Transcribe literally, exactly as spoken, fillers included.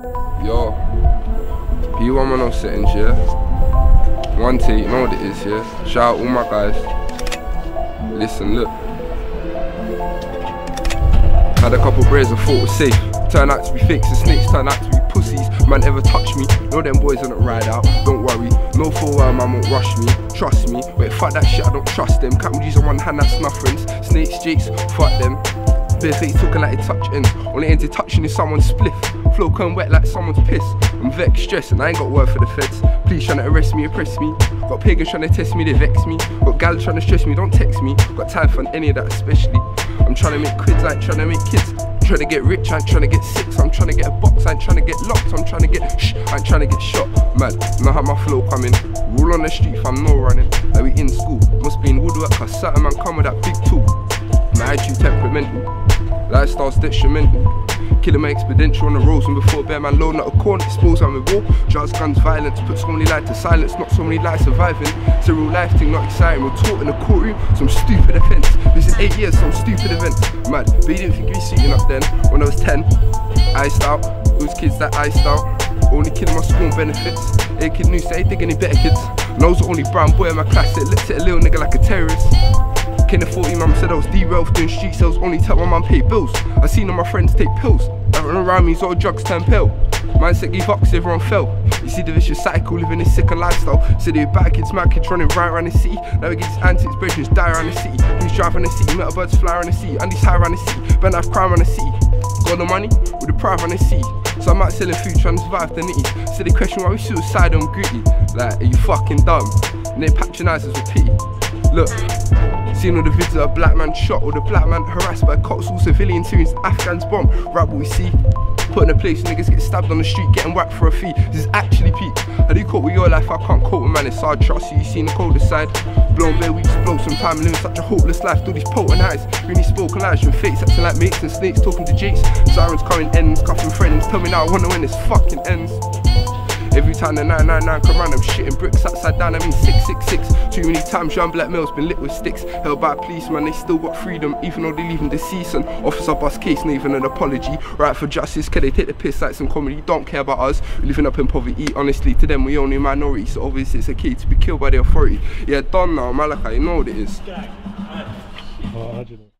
Yo, P one one oh settings, yeah? One take, you know what it is, yeah? Shout out all my guys. Listen, look. Had a couple braids I thought was safe. Turn out to be fakes and snakes, turn out to be pussies. Man ever touch me, know them boys don't ride out. Don't worry, no for a while man won't rush me. Trust me, wait fuck that shit, I don't trust them. Can't use on one hand, that's nothing. Snakes, jakes, fuck them. Bare face talking like they touch ends. Only ends they touching is someone's spliff. Flow come wet like someone's piss. I'm vexed, stressed, and I ain't got word for the feds. Police trying to arrest me, oppress me. Got pagans trying to test me, they vex me. Got gals trying to stress me, don't text me. Got time for any of that especially. I'm trying to make quids, I ain't trying to make kids. I'm trying to get rich, I ain't trying to get sick. I'm trying to get a box, I ain't trying to get locked. I'm trying to get shh, I ain't trying to get shot. Man, know how my flow coming. Rule on the street, I'm no running. Like we in school, must be in woodwork, cause certain man come with that big tool. My attitude temperamental, lifestyle's detrimental. Killing my exponential on the roads, and before bear man loading up a corner, expose I'm with war. Drugs, guns, violence, put so many lives to silence, not so many lives surviving. It's a real life thing, not exciting. We're taught in the courtroom, some stupid offence. This is eight years, some stupid events. Mad, but you didn't think we suiting up then. When I was ten, iced out, those kids that iced out. Only killing my school benefits. Hey kid new, say think any better kids. And I was the only brown boy in my class that looked at a little nigga like a terrorist. Kin of forty, mum said I was derailed doing street sales, only tell my mum pay bills. I seen all my friends take pills. Everyone around me's all drugs turn pale. Man said give up cause everyone fell. You see the vicious cycle, living this sicker lifestyle. Said they bad kids, mad kids running right around the city. Now we get these antics, bridges die around the city. Who's driving the city, metal birds fly around the city. Andy's high around the city, Ben have crime around the city. Got the money, with the pride around the city. So I'm out selling food trying to survive the nitty. So they question why we suicidal and gritty. Like, are you fucking dumb? And they patronise us with pity. Look, seen all the videos of a black man shot or the black man harassed by cops, all civilian Syrians, Afghans bomb. Right, what we see, put in a place niggas get stabbed on the street, getting whacked for a fee. This is actually peak. How do you cope with your life? I can't cope with man, it's hard. Trust you, you seen the coldest side. Blown bare weeks, blow some time, living such a hopeless life. Through these potent eyes, really spoken lies from fakes acting like mates and snakes, talking to jakes. Sirens coming ends, cuffing friends. Tell me now, I wonder when this fucking ends. Every time the nine nine nine come round, I'm shitting bricks upside down, I mean six six six. Too many times young black males been lit with sticks. Held by policemen, they still got freedom, even though they leave them deceased. And officer bust case, not even an apology. Right for justice, can they take the piss like some comedy? Don't care about us, we're living up in poverty. Honestly, to them we only minority, so obviously it's okay to be killed by the authority. Yeah, done now, Malaka, you know what it is.